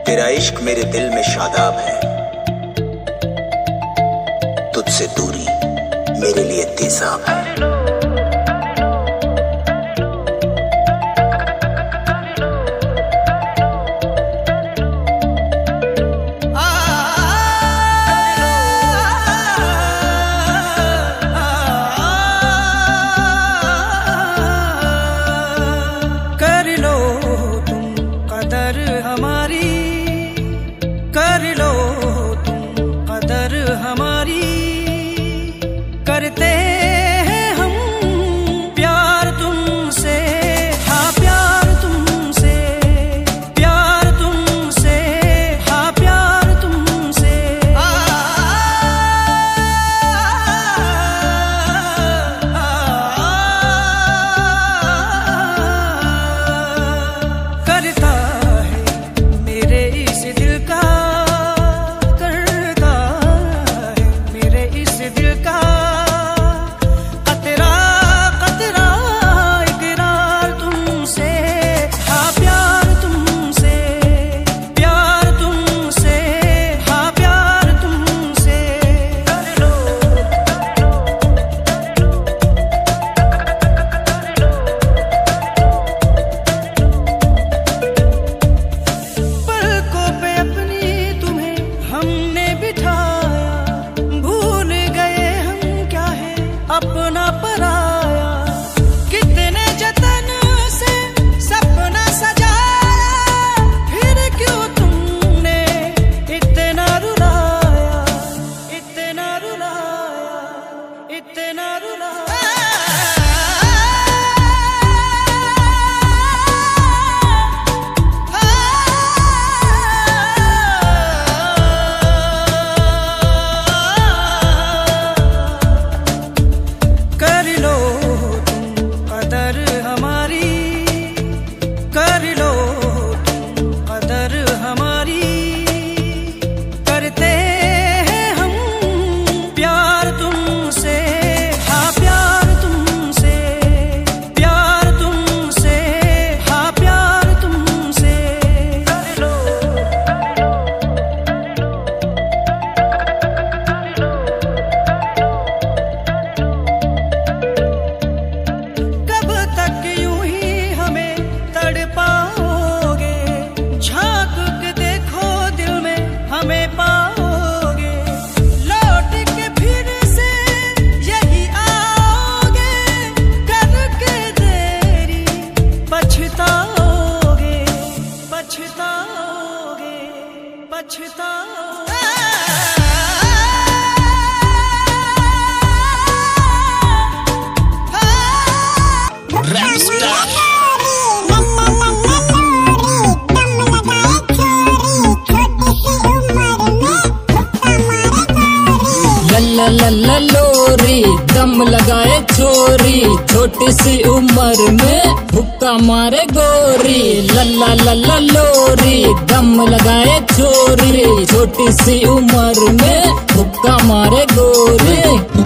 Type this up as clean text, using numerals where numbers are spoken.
तेरा इश्क मेरे दिल में शादाब है, तुझसे दूरी मेरे लिए तेजाब है। कर लो तुम कदर हमारी, करते हैं हम प्यार तुमसे, हाँ प्यार तुमसे, प्यार तुमसे, हाँ प्यार तुमसे। करता है मेरे इस दिल का, अपना पराया कितने जतन से सपना सजाया, फिर क्यों तुमने इतना रुलाया, इतना रुलाया, इतना रुलाया। कर लो तुम कदर हमारी, कर लो तुम कदर हमारी, करते हैं हम प्यार तुमसे, हाँ प्यार तुमसे, प्यार तुमसे, हाँ प्यार तुमसे। कर लो कब तक यूं ही हमें तड़पाओगे, झांक के देखो दिल में हमें पाओगे, लौट के फिर से यही आओगे, करके देरी पछताओगे, पछताओगे, पछताओगे। लल्ला लोरी दम लगाए छोरी, छोटी सी उम्र में हुक्का मारे गोरी। लल्ला लोरी दम लगाए छोरी, छोटी सी उम्र में हुक्का मारे गोरी।